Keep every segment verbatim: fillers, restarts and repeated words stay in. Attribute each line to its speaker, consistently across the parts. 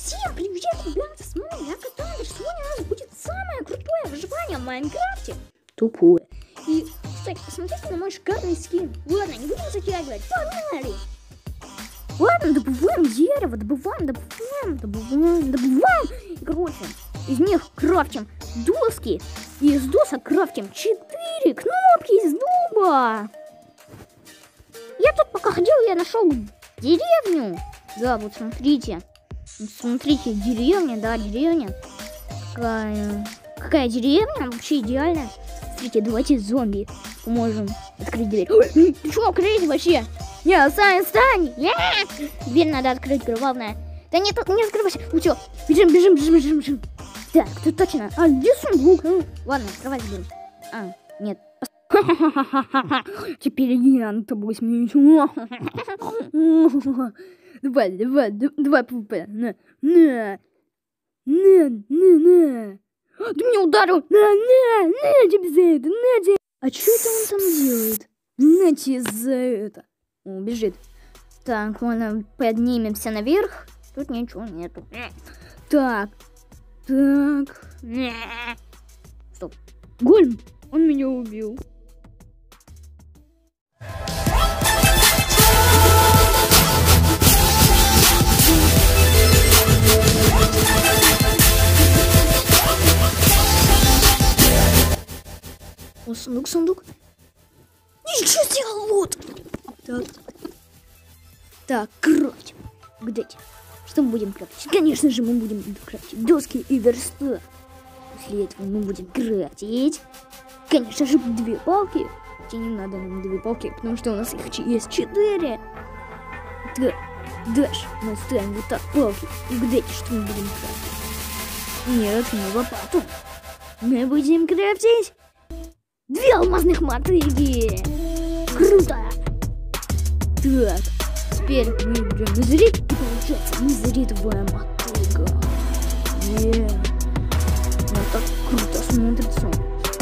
Speaker 1: Всем привет, ребята, с вами я, Катана. Сегодня у нас будет самое крутое выживание в Майнкрафте. Тупое. И, кстати, посмотрите на мой шикарный скин. Ладно, не будем затягивать, погнали. Ладно, добываем дерево, добываем, добываем, добываем, добываем. И, короче, из них крафтим доски. И из досок крафтим четыре кнопки из дуба. Я тут пока ходил, я нашел деревню. Да, вот смотрите. Смотрите, деревня, да, деревня. Какая, какая деревня, вообще идеальная. Смотрите, давайте зомби поможем открыть дверь. Ой, ты что, открыть вообще? Не, Сань, стань! Дверь надо открыть, главное. Да нет, не открывайся. Ну все, бежим, бежим, бежим, бежим, бежим. Так, тут точно. А, где сундук? Ладно, открывай дверь. А, нет. Теперь я на тобой смеюсь. Давай, давай, давай, пупа. На, на, на, на, на. Ты меня ударил. На, на, на тебе за это, на тебе. А что это он там делает? На тебе за это. О, бежит. Так, ладно, поднимемся наверх. Тут ничего нету. Так, так. Стоп. Голем, он меня убил. О, сундук, сундук. Ничего сделал, вот. Так. Так, крафтим. Где-то. Что мы будем крафтить? Конечно же, мы будем крафтить доски и верстак. После этого мы будем крафтить. Конечно же, две палки. Хотя не надо нам две палки, потому что у нас их есть четыре. Так, дальше мы ставим вот так палки. Где-то, что мы будем крафтить? Нет, не лопату. Мы будем крафтить две алмазных мотыги! Круто! Так, теперь мы берем незрит, и получается незритовая мотыга. Yeah. Вот так круто смотрится.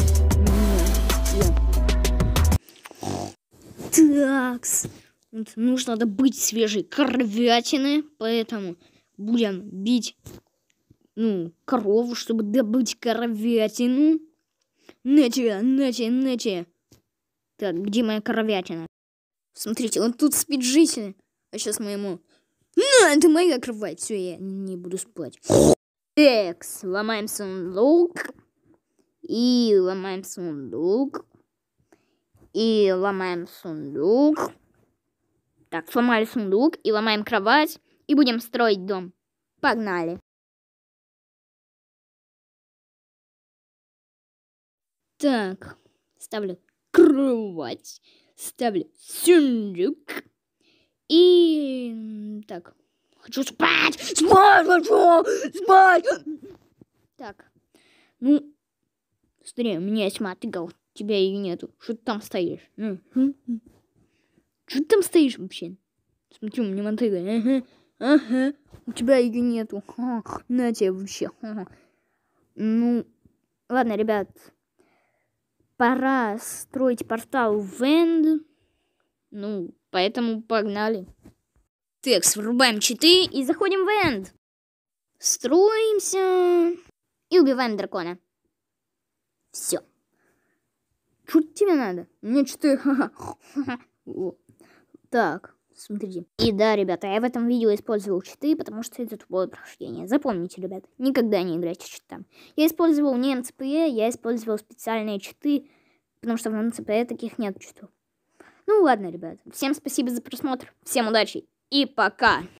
Speaker 1: Yeah. Такс. Вот, нужно добыть свежие кровятины, поэтому будем бить, ну, корову, чтобы добыть кровятину. Нате, нате, нате. Так, где моя коровятина? Смотрите, он тут спит житель. А сейчас мы ему... На, это моя кровать. Все, я не буду спать. Так, ломаем сундук. И ломаем сундук. И ломаем сундук. Так, сломали сундук. И ломаем кровать. И будем строить дом. Погнали. Так, ставлю кровать, ставлю сундук и так, хочу спать, спать хочу, спать. Так, ну, смотри, у меня есть мотыга, у тебя ее нету, что ты там стоишь? Что ты там стоишь вообще? Смотри, у меня мотыга, ага, ага, у тебя ее нету, на тебе вообще. Ну, ладно, ребят. Пора строить портал в Энд. Ну, поэтому погнали. Так, врубаем читы и заходим в Энд. Строимся. И убиваем дракона. Все. Что тебе надо? Мне читы. Так, смотрите. И да, ребята, я в этом видео использовал читы, потому что это тупое прохождение. Запомните, ребята, никогда не играйте в читам. Я использовал не эм цэ пэ е, я использовал специальные читы, потому что в эм цэ пэ е таких нет читов. Ну ладно, ребята, всем спасибо за просмотр, всем удачи и пока!